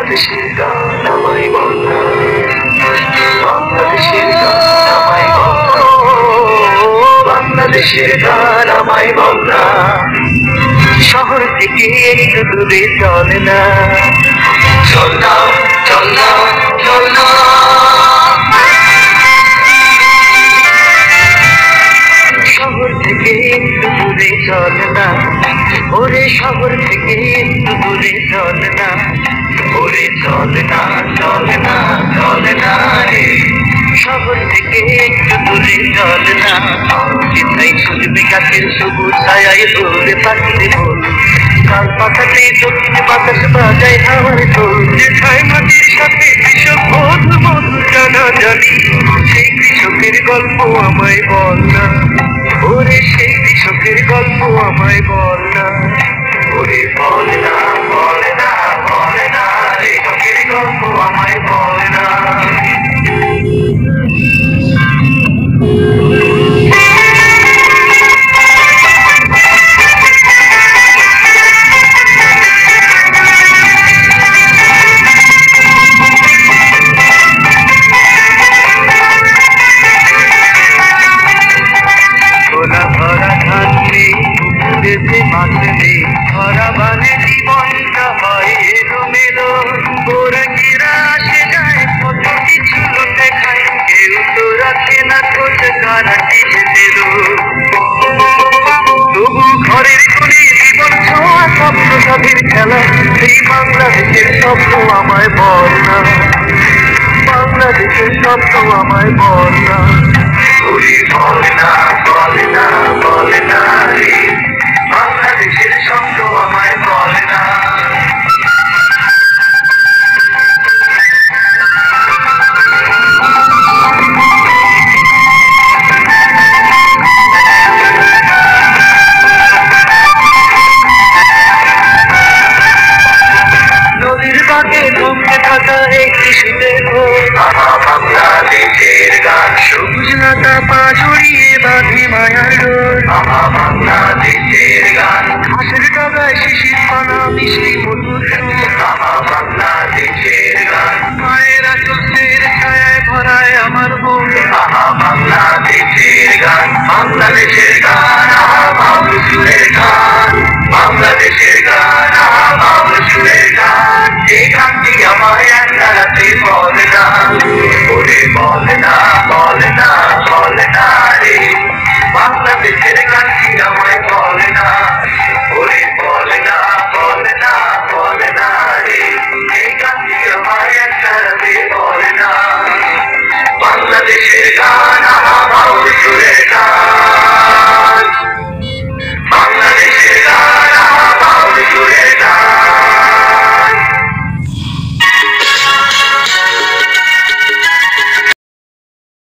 বাংলাদেশের গান আমায় বল না, বাংলাদেশের গান আমায় বল না, বাংলাদেশের গান আমায় বল না। শহর থেকে একটু দূরে চল না, চল না, চল না, চল না। শহর থেকে একটু দূরে চল না, ওরে শহর থেকে একটু দূরে চল না, ওরে চল না, চল না, চল না রে। শহর থেকে একটু দূরে চল না, যেথায় খুঁজবে গাছের সবুজ ছায়ায় দৌড়ে পাখির বল, কাল পাতাতে দক্ষিণ বাতাস বাজায় হাওয়ার ঢোল, যেথায় মাটির সাথে কৃষক মধুর মধুর জানা জানি, সেই কৃষকের গল্প আমায় বল না, ওরে সেই কৃষকের গল্প আমায় বল না, ওরে বল না, বল না, বল না রে, কৃষকের গল্প আমায় বল না। ভরা ধান নেই, পুকুরেতে মাছ নেই, ভরা বানে জীবনটা হয় এলোমেলো, গোরকিরা আসে যায় কত কিছু লোকে খায়, কেউ তো রাখে না খোঁজ কারা কি যেতেল। তবু ঘরের কোণে জীবন ছোঁয়া স্বপ্ন সাথীর খেলা, সেই বাংলাদেশের স্বপ্ন আমায় বল না, বাংলাদেশের স্বপ্ন আমায় বল না, ওরে বল না, বল না, বল না রে, বাংলাদেশের স্বপ্ন আমায় বল না। নদীর বাঁকে জমতে থাকা একটি শীতের ঘোর, বাংলাদেশের গান, সবুজ লতা পা জড়িয়ে বাঁধে মায়ার ডোর, বাংলাদেশের গান, ঘাসের ডগায় শিশির পানা মিশে মধুর সুর, বাংলাদেশের গান, মায়ের আচলের ছায়ায় ভরায় আমার মন, বাংলাদেশের গান, বাংলাদেশের গান।